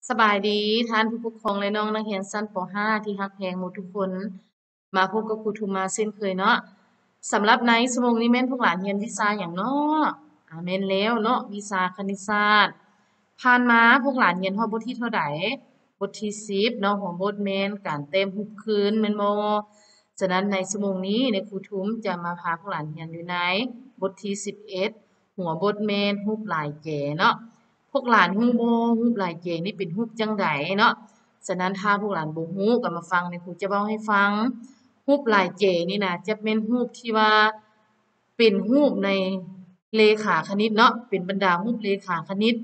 สบายดีท่านผู้ปกครองและน้องนักเรียนชั้นป .5 ที่รักแพงหมดทุกคนมาพบกับครูทุมมาเช่นเคยเนาะสำหรับในชั่วโมงนี้แม่นพวกหลานเรียนวิชาอย่างเนาะแม่นแล้วเนาะวิชาคณิตศาสตร์ผ่านมาพวกหลานเรียนฮอดบทที่เท่าใดบทที่10เนาะหัวบทแม่นการเต็มรูปคืนแม่นบ่ฉะนั้นในชั่วโมงนี้ในครูทุมจะมาพาพวกหลานเรียนอยู่ในบทที่11หัวบทแม่นรูปลายแก่เนาะ พวกหลานฮู้บ่รูปลายเกนี่เป็นรูปจั่งใดเนาะฉะนั้นถ้าพวกหลานบ่ฮู้ก็มาฟังนี่ครูจะเว้าให้ฟังรูปลายเกนี่น่ะจะเป็นรูปที่ว่าเป็นรูปในเลขาคณิตเนาะเป็นบรรดารูปเลขาคณิต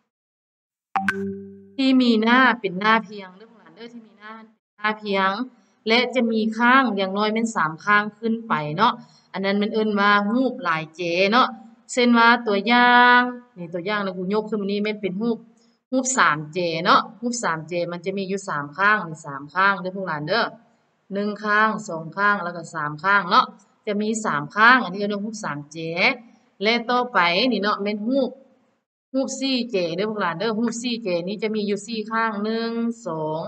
ที่มีหน้าเป็นหน้าเพียงเด้อพวกหลานเด้อที่มีหน้าเป็นหน้าเพียงและจะมีข้างอย่างน้อยแม่น3ข้างขึ้นไปเนาะอันนั้นมันเอิ้นว่ารูปลายเกเนาะ เช่นว่าตัวอย่างนี่ตัวอย่างนะครูยกขึ้นมานี่แม่นเป็นรูป 3J เนาะรูป 3J มันจะมีอยู่3ข้างนี่3ข้างเด้อพวกหลานเด้อ1ข้าง2ข้างแล้วก็3ข้างเนาะจะมี3ข้างอันนี้เรียกว่ารูป 3J และต่อไปนี่เนาะแม่นรูป 4J เด้อพวกหลานเด้อรูป 4J นี้จะมีอยู่4ข้าง1 2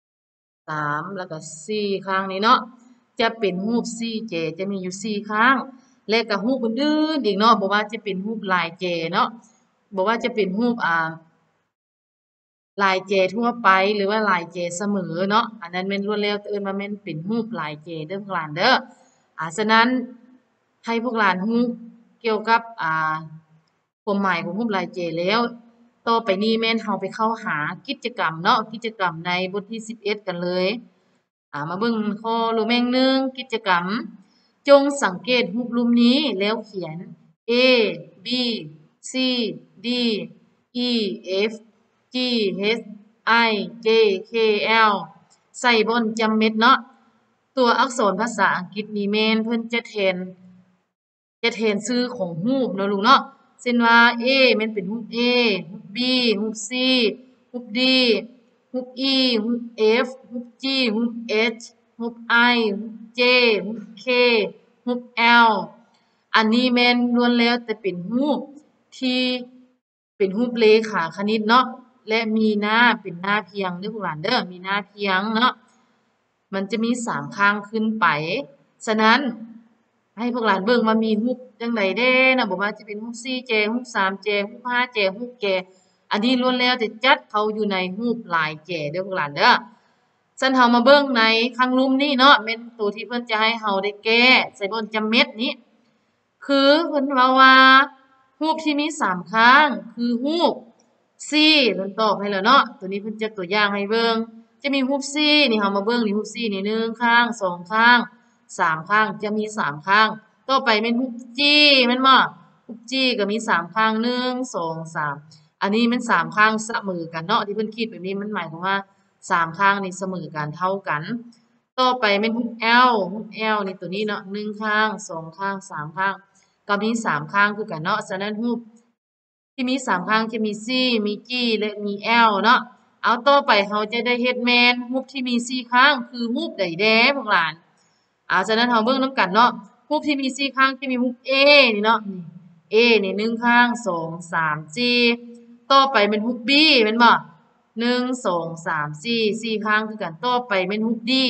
3แล้วก็4ข้างนี้เนาะจะเป็นรูป 4J จะมีอยู่4ข้างและก็รูปอื่นๆอีกเนาะบ่ว่าจะเป็นรูปลาย J เนาะบ่ว่าจะเป็นรูปลาย J ทั่วไปหรือว่าลาย J เสมอเนาะอันนั้นแม่นล้วนแล้วเอิ้นว่าแม่นเป็นรูปลาย J เด้อพวกหลานเด้อฉะนั้นให้พวกหลานฮู้เกี่ยวกับความหมายของรูปลาย J แล้วต่อไปนี้แม่นเราไปเข้าหากิจกรรมเนาะกิจกรรมในบทที่11กันเลยมาเบิ่งข้อรูปแม่งหนึ่งกิจกรรมจงสังเกตรูปรูปนี้แล้วเขียน A B C D E F G H I J K L ใส่บนจำเม็ดเนาะตัวอักษรภาษาอังกฤษนี่แม่นเพิ่นจะแทนชื่อของรูปเนาะลูกเนาะเช่นว่า A แม่นเป็นรูป A รูป B รูป C รูป D รูป E รูป F รูป G รูป H รูป I รูป J รูป K รูป L อันนี้แม่นล้วนแล้วแต่เป็นรูปที่เป็นรูปเลขาคณิตเนาะและมีหน้าเป็นหน้าเพียงเด้อพวกหลานเด้อมีหน้าเพียงเนาะมันจะมี3ข้างขึ้นไปฉะนั้นให้พวกหลานเบิ่งว่ามีรูปจังไดเด้นะบ่ว่าจะเป็นรูป 4J รูป 3J รูป 5J รูป J อันนี้ล้วนแล้วแต่จัดเขาอยู่ในรูปลาย J เด้อพวกหลานเด้อซั้นเฮามาเบิ่งในข้างลุ่มนี้เนาะแม่นตัวที่เพิ่นจะให้เฮาได้แก้ใส่บนจำเม็ดนี้ คือเพิ่นเว้าว่ารูปที่มี3ข้างคือรูป C เพิ่นตอบให้แล้วเนาะตัวนี้เพิ่นจัดตัวอย่างให้เบิ่งจะมีรูป C นี่เฮามาเบิ่งนี่รูป C นี่1ข้าง2ข้าง3ข้างจะมี3ข้างต่อไปแม่นรูป G แม่นบ่รูป G ก็มี3ข้าง1 2 3อันนี้มัน3ข้างเสมอกันเนาะที่เพิ่นคิดแบบนี้มันหมายถึงว่า3ข้างนี่เสมอกันเท่ากันต่อไปแม่นรูป L รูป L นี่ตัวนี้เนาะ1ข้าง2ข้าง3ข้าง ก็มี3ข้างคือกันเนาะฉะนั้นรูปที่มี3ข้างจะมี C มี G และมี L เนาะเอาต่อไปเราจะได้เฮ็ดแม่นรูปที่มี4ข้างคือรูปใดแด้พวกหลานฉะนั้นเราเบิ่งนำกันเนาะรูปที่มี4ข้างจะมีรูป A นี่เนาะนี่ A นี่1ข้าง2 3 4ต่อไปเป็นรูป B แม่นบ่1 2 3 4 4ข้างคือกันต่อไปเป็นรูป D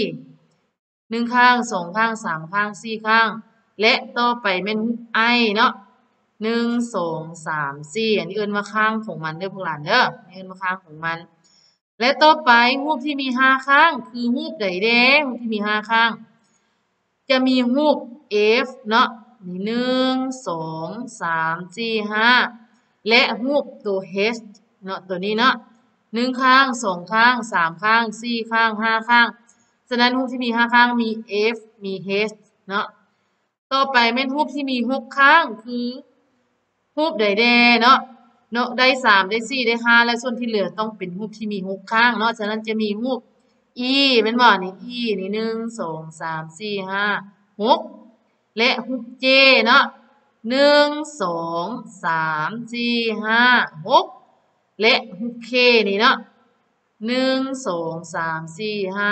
1ข้าง2ข้าง3ข้าง4ข้าง และต่อไปแม่นรูป I เนาะ1 2 3 4อันนี้เอิ้นว่าข้างของมันเด้อพวกหลานเด้อเอิ้นว่าข้างของมันและต่อไปรูปที่มี5ข้างคือรูปใดแด้รูปที่มี5ข้างจะมีรูป F เนาะนี่1 2 3 4 5และรูปตัว H เนาะตัวนี้เนาะ1ข้าง2ข้าง3ข้าง4ข้าง5ข้างฉะนั้นรูปที่มี5ข้างมี F มี H เนาะ ต่อไปแม่นรูปที่มี6ข้างคือรูปใดแด่เนาะได้3ได้4ได้5และส่วนที่เหลือต้องเป็นรูปที่มี6ข้างเนาะฉะนั้นจะมีรูป E แม่นบ่นี่ E นี่1 2 3 4 5 6และรูป J เนาะ1 2 3 4 5 6และรูป K นี่เนาะ1 2 3 4 5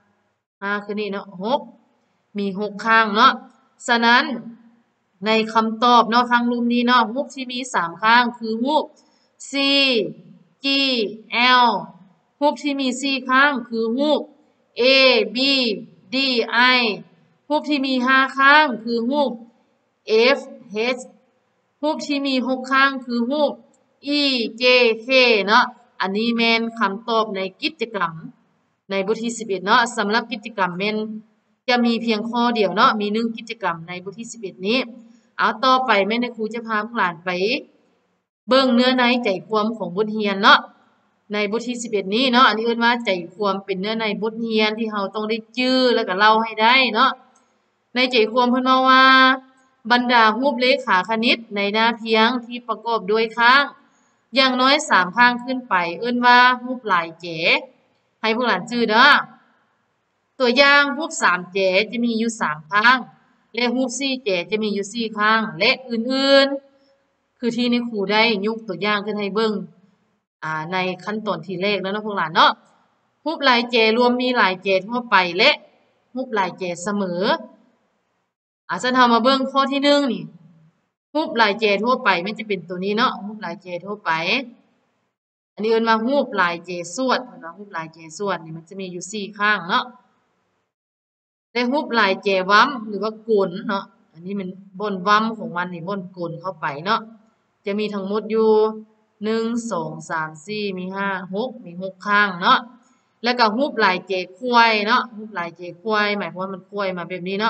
5คือนี่เนาะ6มี6ข้างเนาะฉะนั้นในคำตอบเนาะข้างรูปนี้เนาะรูปที่มี3ข้างคือรูป C G L รูปที่มี4ข้างคือรูป A B D I รูปที่มี5ข้างคือรูป F H รูปที่มี6ข้างคือรูป E J K เนาะอันนี้แม่นคำตอบในกิจกรรมในบทที่11เนาะสำหรับกิจกรรมแม่นจะมีเพียงข้อเดียวเนาะมี1กิจกรรมในบทที่11นี้เอาต่อไปแม่ครูจะพาพวกหลานไปเบิ่งเนื้อในใจความของบทเรียนเนาะในบทที่11นี้เนาะอันนี้เอิ้นว่าใจความเป็นเนื้อในบทเรียนที่เราต้องได้จื้อแล้วก็เล่าให้ได้เนาะในใจความเพิ่นว่าบรรดารูปเลขาคณิตในหน้าเพียงที่ประกอบด้วยข้างอย่างน้อย3ข้างขึ้นไปเอิ้นว่ารูปหลายแจให้พวกหลานจื้อเด้อตัวอย่างรูป3แจจะมีอยู่3ข้างและรูป4แจจะมีอยู่4ข้างและอื่นๆคือที่ในครูได้ยกตัวอย่างขึ้นให้เบิ่งในขั้นตอนที่แรกแล้วเนาะพวกหลานเนาะรูปหลายแจรวมมีหลายแจทั่วไปและรูปหลายแจเสมอฉันเฮามาเบิ่งข้อที่1นี่รูปหลายแจทั่วไปมันจะเป็นตัวนี้เนาะรูปหลายแจทั่วไปอันนี้เอิ้นว่ารูปหลายแจส่วนเนาะรูปหลายแจส่วนนี่มันจะมีอยู่4ข้างเนาะและรูปหลายแจว้ำหรือว่ากลเนาะอันนี้มันบ่นว้ำของมันนี่บ่นกลเข้าไปเนาะจะมีทั้งหมดอยู่1 2 3 4มี5 6มี6ข้างเนาะแล้วก็รูปหลายแจควายเนาะรูปหลายแจควายหมายความว่ามันควายมาแบบนี้เนาะ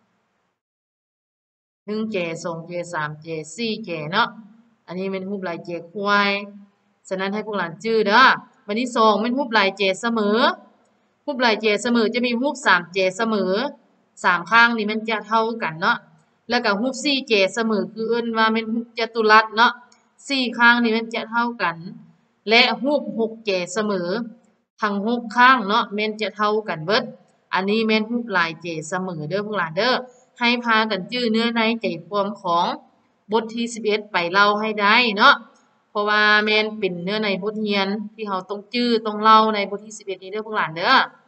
1แจ2แจ3แจ4แจเนาะอันนี้เป็นรูปหลายแจควายฉะนั้นให้พวกหลานจื้อเด้อวันที่2เป็นรูปหลายแจเสมอรูปหลายแจเสมอจะมีรูป3แจเสมอ3ข้างนี่มันจะเท่ากันเนาะแล้วก็รูป4แจเสมอคือเอิ้นว่าเป็นรูปจัตุรัสเนาะ4ข้างนี่มันจะเท่ากันและรูป6แจเสมอทั้ง6ข้างเนาะแม่นจะเท่ากันเบิดอันนี้แม่นรูปหลายแจเสมอเด้อพวกหลานเด้อให้พากันจื้อเนื้อในใจความของบทที่11ไปเล่าให้ได้เนาะเพราะว่าแม่นเป็นเนื้อในบทเรียนที่เราต้องจื้อต้องเล่าในบทที่11นี้เด้อพวกหลานเด้อ